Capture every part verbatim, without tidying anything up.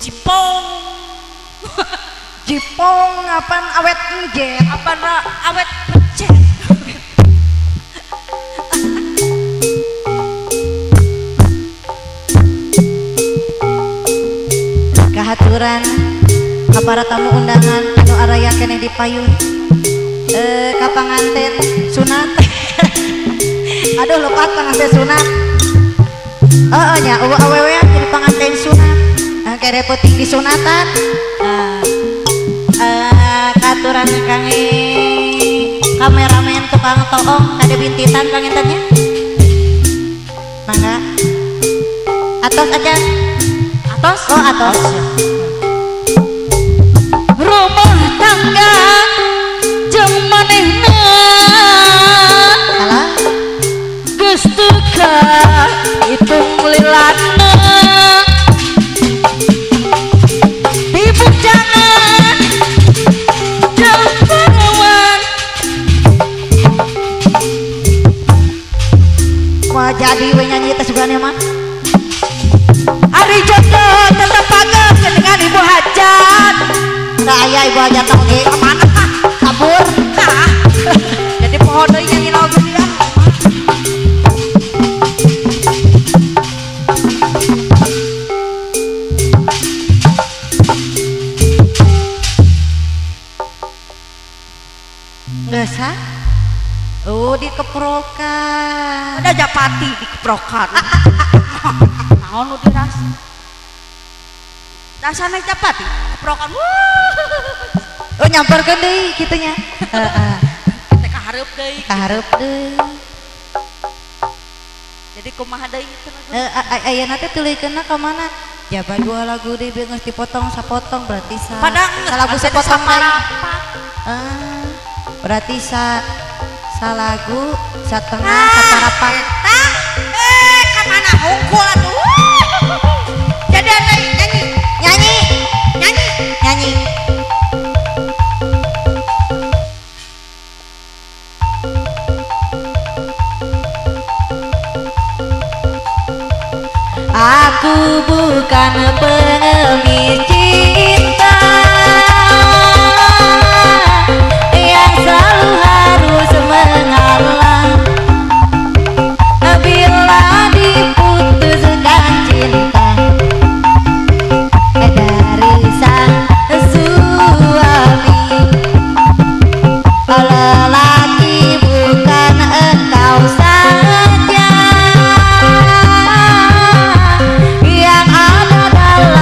Jipong. Jipong apaan awet njet? Apaan ra awet becet. Kahaturan para tamu undangan nu araya keneh dipayun eh kapanganten sunat. Aduh lupa panganten sunat. Oh nya eueuh awewe jadi panganten sunat. Nah, kere peuting di sunatan. Nah, eh katuran kang kameramen tukang toong kade bintitan kang entennya. Mangga. Atos aja. Atos? Oh atos. Rumah tangga jeung manehna Salah. geus teu hitung lilana tibuk jangan jeung perawan Wah jadi we nyanyi teh sugana mah. Ari jodoh tetep pagem dengan ibu hajat. Nah aya ibu aja teh oge Mana ah? kabur. Nah, jadi pohon deui nyanyi lagu dia. Geus ha? Oh dikeprokan. Ada japati dikeprokan. Naon nu diras? Rasana japati keprokan. Oh nyamperkeun deui kitu nya. Heeh. Teh kahareup deui. Kahareup deui. Jadi kumaha deui itu lagu? Eh ayeuna teh tulikeunna ka mana? Jaba dua lagu deui geus dipotong sapotong berarti sa. Padang salagu sapotong deui. saparapat. Ah. Berarti sa salagu satengah saparapat. Tah, eh kamana hungkul atuh. Jadi ada nyanyi, Nyanyi, nyanyi. nyanyi. Aku bukan pengemis cinta yang selalu harus mengalah bila diputuskan cinta dari sang suami. Lelaki bukan engkau saja yang ada dalam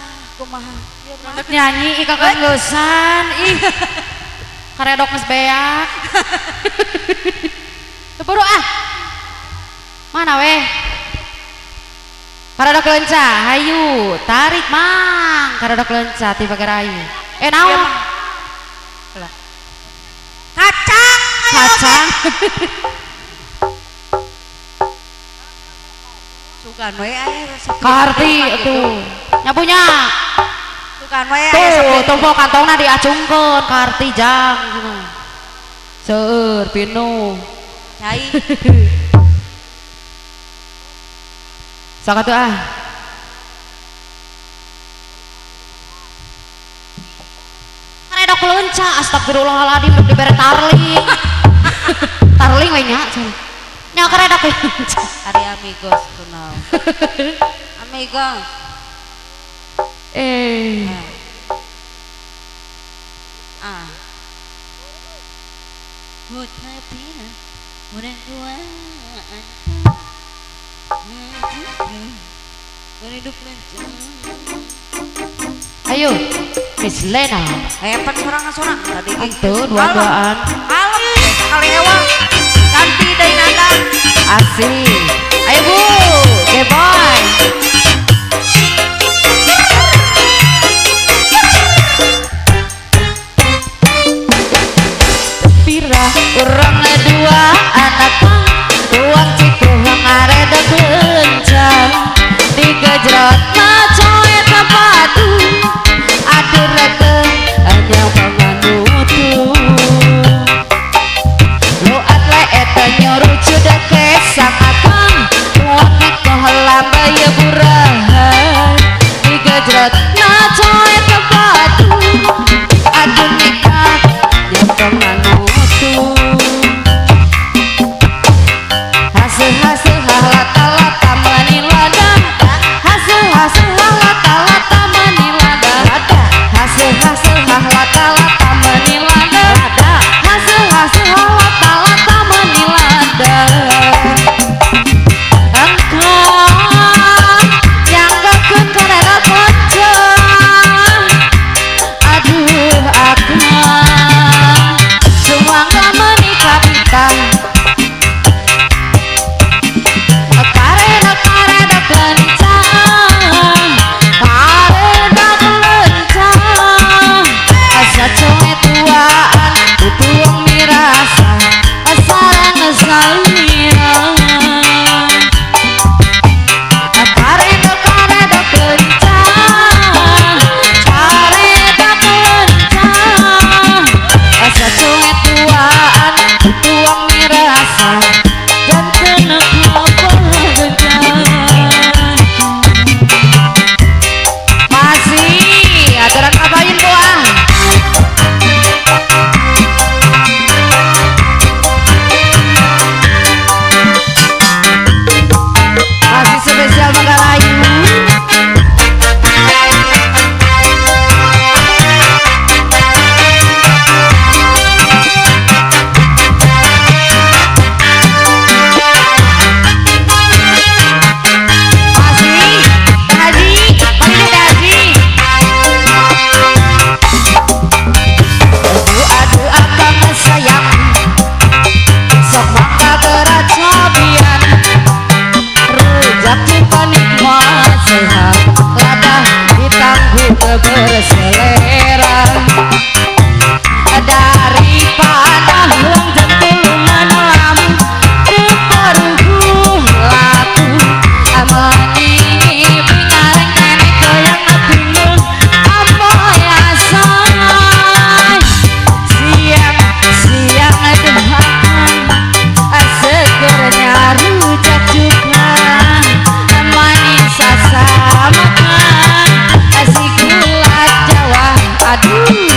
kumaha ieu mah Rek nyanyi ih kakak ngeusan ih karedok geus beak teu buru ah mana weh karedok leunca hayu tarik mang karedok leunca ti bagarayu eh naon Kacang. kacang Sugan we aya resep. karti tuh nyapunya Sugan we aya tuh resep. tumpuk kantongna diacungkeun karti jang gitu seueur pinu Cai. sakatu ah karedok leunca astagfirullahaladzim duk dibere tarling tarling we nya nya karedok leunca Ari amigos kunaon amigos eh ah Good happy mudah duaan hidup lancar ayo Miss Lena hepan sorang-sorang tadi itu dua-duaan alam sekali hewan ganti dari nada asik ayo bu okay boy pira urang dua anak tuang cikuang aredak lencang digejrot macoe tapatu aduh reke anyang panganutu lu atle eta nyoru cuda kesang akang wakit kohelam baya burahan digejrot macoe tapatu aduh nikah yang panganutu hasil-hasil halata-lata menilada hasil-hasil halata-lata menilada hasil-hasil halata-lata menilada hasil-hasil halata-lata menilada engkau yang gakun karena poncang aduh akang semua gak menikah kita karedak karedak lencang karedak lencang asa coe tuaan utuang mirasa asaran ngesalirang karedak karedak lencang karedak lencang asa coe tuaan utuang mirasa dan tenang masih aturan kabayin buah masih spesial Magalayu masih Haji masih Haji aduh aduh akang sayang sok mangga gerak cobian rujak cinta nikmat sehat lada ditangguh berselera daripada huang jentulungan lam diparuh latu amani pingareng nenek goyang bingung apa ya say siang siang dehakan segernya rujak juga manis asam makan asik gula Jawa aduh